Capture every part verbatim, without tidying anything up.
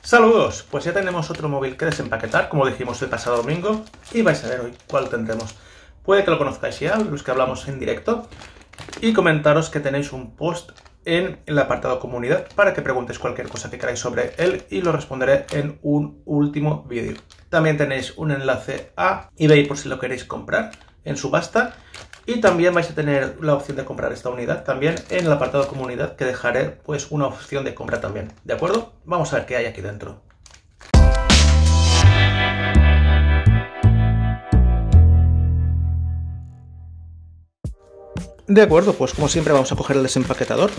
Saludos, pues ya tenemos otro móvil que desempaquetar, como dijimos el pasado domingo, y vais a ver hoy cuál tendremos. Puede que lo conozcáis ya, los que hablamos en directo, y comentaros que tenéis un post en el apartado comunidad para que preguntéis cualquier cosa que queráis sobre él y lo responderé en un último vídeo. También tenéis un enlace a eBay por si lo queréis comprar en subasta. Y también vais a tener la opción de comprar esta unidad también en el apartado comunidad, que dejaré pues una opción de compra también, ¿de acuerdo? Vamos a ver qué hay aquí dentro. De acuerdo, pues como siempre vamos a coger el desempaquetador.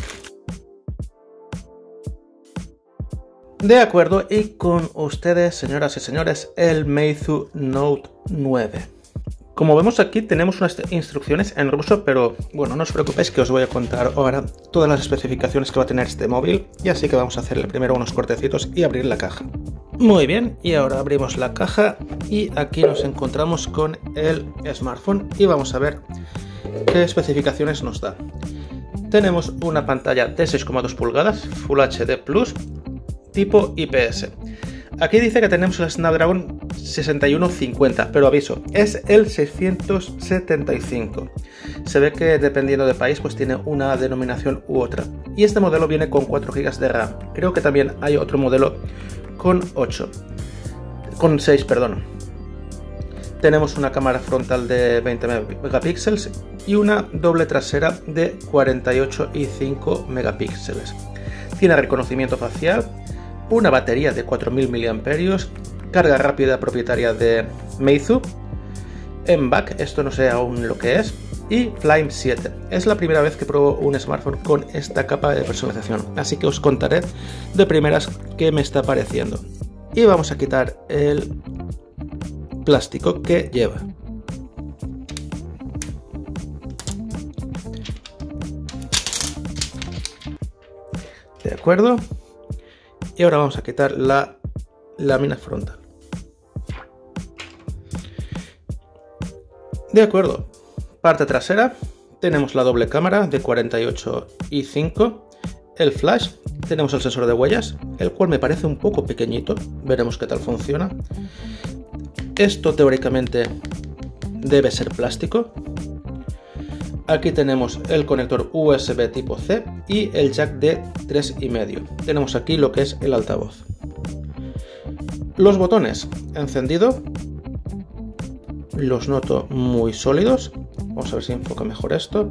De acuerdo, y con ustedes, señoras y señores, el Meizu Note nueve. Como vemos aquí tenemos unas instrucciones en ruso, pero bueno, no os preocupéis que os voy a contar ahora todas las especificaciones que va a tener este móvil, y así que vamos a hacerle primero unos cortecitos y abrir la caja. Muy bien, y ahora abrimos la caja y aquí nos encontramos con el smartphone y vamos a ver qué especificaciones nos da. Tenemos una pantalla de seis coma dos pulgadas, Full H D plus, tipo I P S. Aquí dice que tenemos el Snapdragon sesenta y uno cincuenta, pero aviso, es el seiscientos setenta y cinco. Se ve que dependiendo de país pues tiene una denominación u otra. Y este modelo viene con cuatro gigas de RAM. Creo que también hay otro modelo con ocho. Con seis, perdón. Tenemos una cámara frontal de veinte megapíxeles y una doble trasera de cuarenta y ocho y cinco megapíxeles. Tiene reconocimiento facial, una batería de cuatro mil miliamperios hora, carga rápida propietaria de Meizu, M back, esto no sé aún lo que es, y Flame siete. Es la primera vez que pruebo un smartphone con esta capa de personalización, así que os contaré de primeras qué me está pareciendo. Y vamos a quitar el plástico que lleva. De acuerdo. Y ahora vamos a quitar la lámina frontal. De acuerdo. Parte trasera. Tenemos la doble cámara de cuarenta y ocho y cinco. El flash. Tenemos el sensor de huellas, el cual me parece un poco pequeñito. Veremos qué tal funciona. Esto teóricamente debe ser plástico. Aquí tenemos el conector U S B tipo C y el jack de tres y medio. Tenemos aquí lo que es el altavoz. Los botones, encendido, los noto muy sólidos. Vamos a ver si enfoca mejor esto.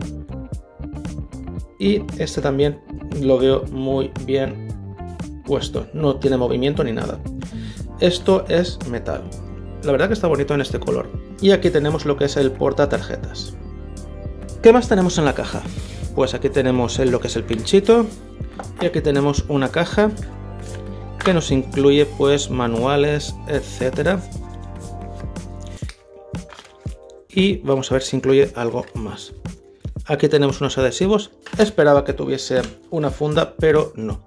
Y este también lo veo muy bien puesto, no tiene movimiento ni nada. Esto es metal. La verdad que está bonito en este color. Y aquí tenemos lo que es el portatarjetas. ¿Qué más tenemos en la caja? Pues aquí tenemos lo que es el pinchito y aquí tenemos una caja que nos incluye pues manuales, etcétera. Y vamos a ver si incluye algo más. Aquí tenemos unos adhesivos. Esperaba que tuviese una funda, pero no.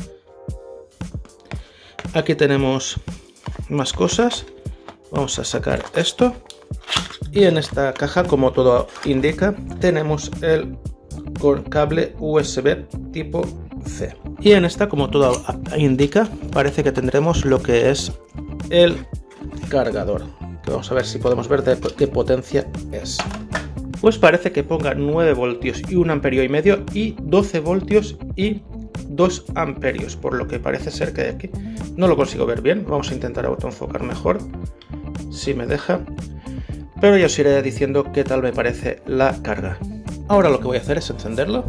Aquí tenemos más cosas. Vamos a sacar esto. Y en esta caja, como todo indica, tenemos el con cable U S B tipo C. Y en esta, como todo indica, parece que tendremos lo que es el cargador. Que vamos a ver si podemos ver de qué potencia es. Pues parece que ponga nueve voltios y un amperio y medio y doce voltios y dos amperios, por lo que parece ser que aquí no lo consigo ver bien. Vamos a intentar autoenfocar mejor, si me deja. Pero ya os iré diciendo qué tal me parece la carga. Ahora lo que voy a hacer es encenderlo.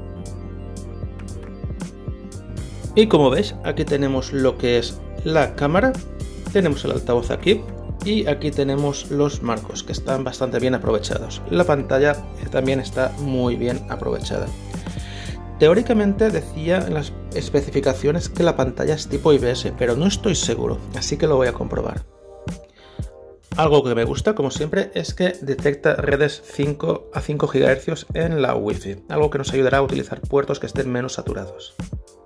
Y como veis, aquí tenemos lo que es la cámara. Tenemos el altavoz aquí. Y aquí tenemos los marcos, que están bastante bien aprovechados. La pantalla también está muy bien aprovechada. Teóricamente decía en las especificaciones que la pantalla es tipo I P S, pero no estoy seguro, así que lo voy a comprobar. Algo que me gusta, como siempre, es que detecta redes cinco a cinco gigahercios en la Wi-Fi, algo que nos ayudará a utilizar puertos que estén menos saturados.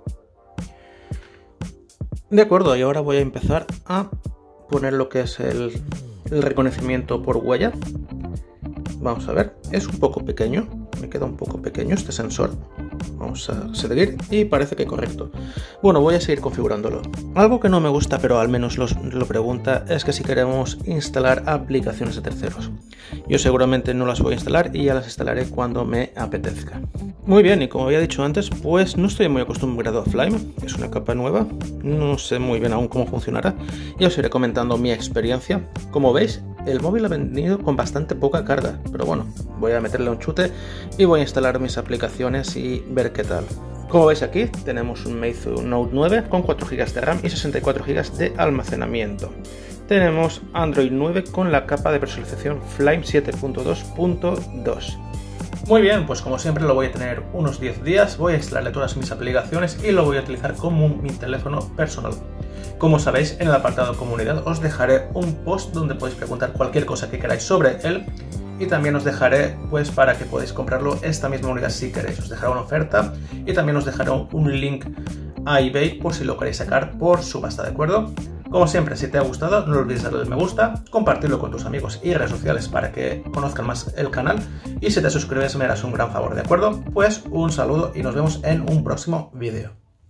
De acuerdo, y ahora voy a empezar a poner lo que es el, el reconocimiento por huella. Vamos a ver, es un poco pequeño, me queda un poco pequeño este sensor. Vamos a seguir y parece que correcto. Bueno, voy a seguir configurándolo. Algo que no me gusta, pero al menos los, lo pregunta, es que si queremos instalar aplicaciones de terceros. Yo seguramente no las voy a instalar y ya las instalaré cuando me apetezca. Muy bien, y como había dicho antes, pues no estoy muy acostumbrado a Flame. Es una capa nueva, no sé muy bien aún cómo funcionará. Ya os iré comentando mi experiencia. Como veis, el móvil ha venido con bastante poca carga, pero bueno, voy a meterle un chute y voy a instalar mis aplicaciones y ver qué tal. Como veis aquí, tenemos un Meizu Note nueve con cuatro gigas de RAM y sesenta y cuatro gigas de almacenamiento. Tenemos Android nueve con la capa de personalización Flame siete punto dos punto dos. Muy bien, pues como siempre lo voy a tener unos diez días, voy a instalarle todas mis aplicaciones y lo voy a utilizar como mi teléfono personal. Como sabéis, en el apartado comunidad os dejaré un post donde podéis preguntar cualquier cosa que queráis sobre él y también os dejaré, pues para que podáis comprarlo esta misma unidad si queréis. Os dejaré una oferta y también os dejaré un link a eBay por si lo queréis sacar por subasta, ¿de acuerdo? Como siempre, si te ha gustado, no olvides darle al me gusta, compartirlo con tus amigos y redes sociales para que conozcan más el canal y si te suscribes me harás un gran favor, ¿de acuerdo? Pues un saludo y nos vemos en un próximo vídeo.